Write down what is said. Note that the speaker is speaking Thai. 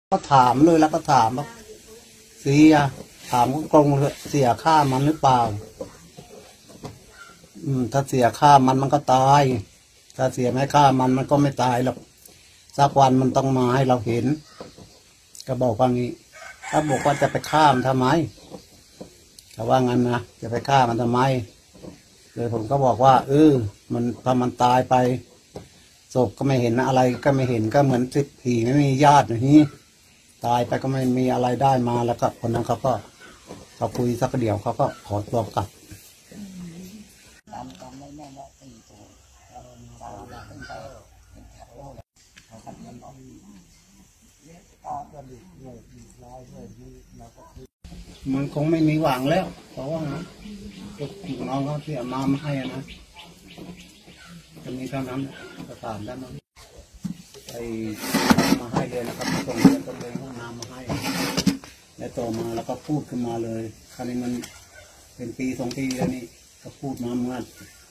ก็ถามเลยแล้วก็ถามว่าเสียถามตรงๆเสียค่ามันหรือเปล่าถ้าเสียค่ามันก็ตายถ้าเสียไม่ค่ามันก็ไม่ตายหรอกสักวันมันต้องมาให้เราเห็นก็บอกว่างี้ถ้าบอกว่าจะไปฆ่ามันทำไมแต่ว่างั้นนะจะไปฆ่ามันทำไมเลยผมก็บอกว่ามันพอมันตายไปศพก็ไม่เห็นอะไรก็ไม่เห็นก็เหมือนสิผีไม่มีญาติอย่างนี้ตายไปก็ไม่มีอะไรได้มาแล้วก็คนนั้นเขาคุยสักเดียวเขาก็ขอตัวกลับมันคงไม่มีหวังแล้วเพราะว่าน้องเขาเสียน้ำให้นะจะมีเท่านั้นประสานด้านนั้นไปมาให้เลยนะครับส่งเงินตัวเองห้องน้ำมาให้แล้วต่อมาแล้วก็พูดขึ้นมาเลยคราวนี้มันเป็นปี2 ปีแล้วนี่ก็พูดมาเหมือน